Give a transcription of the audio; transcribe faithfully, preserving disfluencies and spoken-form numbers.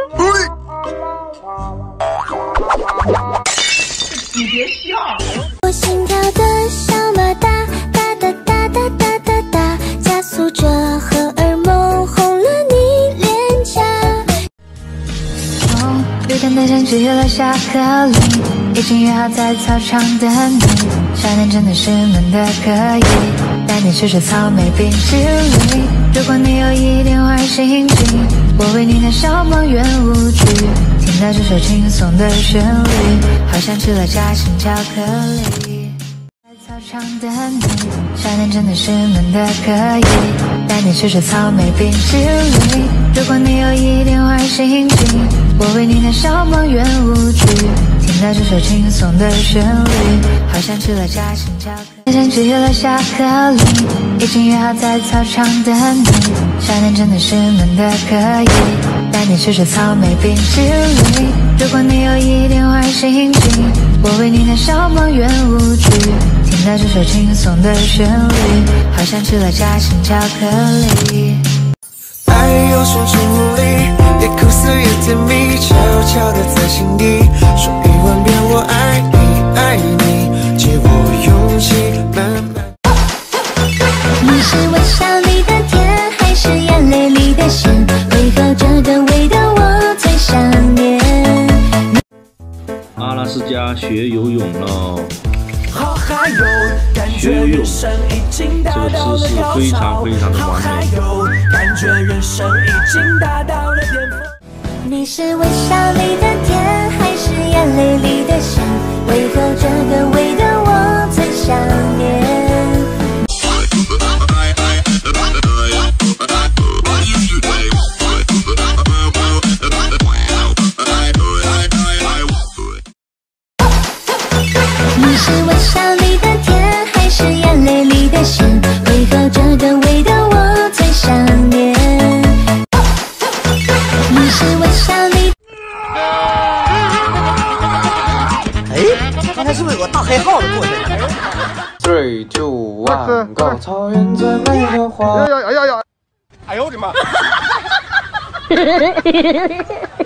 你别笑。 我心跳的小马达，哒哒哒哒哒哒哒，加速着荷尔蒙红了你脸颊。 哦，有天太想吃了巧克力，已经约好在操场等你。夏天真的是闷的可以，带你吃吃草莓冰淇淋。如果你有一点坏心情，我为你弹小梦圆舞曲。听到这首轻松的旋律，好像吃了夹心巧克力。在操场等你，夏天真的是闷的可以，带你吃吃草莓冰淇淋。如果你有一点坏心情，我为你弹小梦圆舞曲。听到这首轻松的旋律，好像吃了夹心巧克力。想吃了巧克力，已经约好在操场等你。夏天真的是闷的可以，带你吃吃草莓冰淇淋。如果你有一点坏心情，我为你弹小梦圆舞曲。听到这首轻松的旋律，好像吃了夹心巧克力。 爱有双重魔力，也苦涩也甜蜜，悄悄地在心底说一万遍我爱你，爱你，借我勇气慢慢。 你是微笑里的甜，还是眼泪里的咸？为何这个味道我最想念？ 阿拉斯加学游泳喽！ 好嗨哟，感觉人生已经达到了高潮， 这个姿势非常非常的完美， 感觉人生已经达到了巅峰。 你是微笑里的甜，还是眼泪里的咸？为何这个味道我最想念？你是微笑里的甜，还是眼泪里的咸？为何这个味道我最想念？你是微笑里。 哎，刚才是不是有个大黑耗子过去了 ？Three, two, one, go！ 草原最美的花。 哎呀呀呀呀！哎呦我的妈！